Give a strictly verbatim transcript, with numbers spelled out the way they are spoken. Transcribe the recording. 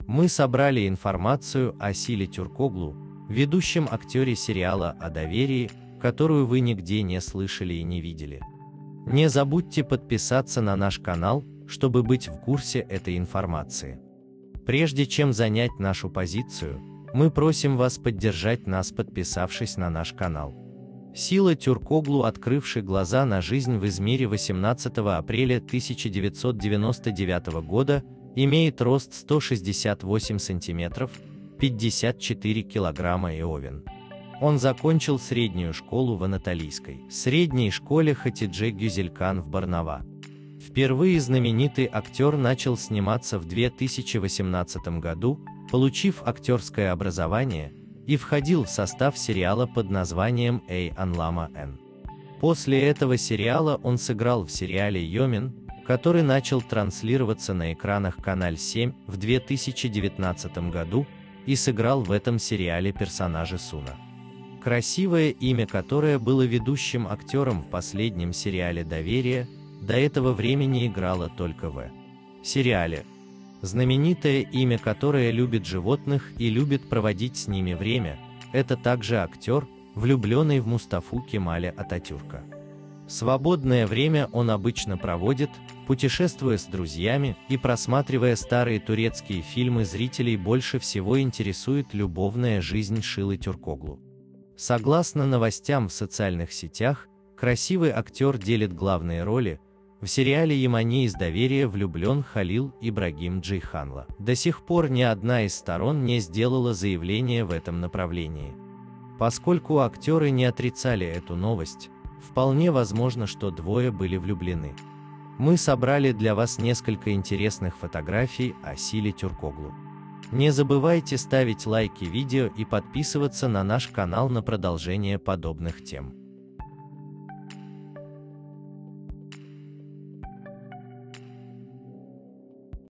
Мы собрали информацию о Асиле Тюркоглу, ведущем актере сериала о доверии, которую вы нигде не слышали и не видели. Не забудьте подписаться на наш канал, чтобы быть в курсе этой информации. Прежде чем занять нашу позицию, мы просим вас поддержать нас, подписавшись на наш канал. Асила Тюркоглу, открывший глаза на жизнь в Измире восемнадцатого апреля тысяча девятьсот девяносто девятого года, имеет рост сто шестьдесят восемь сантиметров, пятьдесят четыре килограмма и овен. Он закончил среднюю школу в Анатолийской средней школе Хатидже Гюзелькан в Барнава. Впервые знаменитый актер начал сниматься в две тысячи восемнадцатом году, получив актерское образование, и входил в состав сериала под названием «Эй Анлама Н». После этого сериала он сыграл в сериале «Йомин», который начал транслироваться на экранах Канал семь в две тысячи девятнадцатом году, и сыграл в этом сериале персонажа Суна. Красивое имя, которое было ведущим актером в последнем сериале «Доверие», до этого времени играло только в сериале. Знаменитое имя, которое любит животных и любит проводить с ними время, это также актер, влюбленный в Мустафу Кемаля Ататюрка. Свободное время он обычно проводит, путешествуя с друзьями и просматривая старые турецкие фильмы. Зрителей больше всего интересует любовная жизнь Асилы Тюркоглу. Согласно новостям в социальных сетях, красивый актер делит главные роли. В сериале «Ямани» из «Доверия» влюблен Халил Ибрагим Джейханло. До сих пор ни одна из сторон не сделала заявление в этом направлении. Поскольку актеры не отрицали эту новость, вполне возможно, что двое были влюблены. Мы собрали для вас несколько интересных фотографий о Асиле Тюркоглу. Не забывайте ставить лайки видео и подписываться на наш канал на продолжение подобных тем.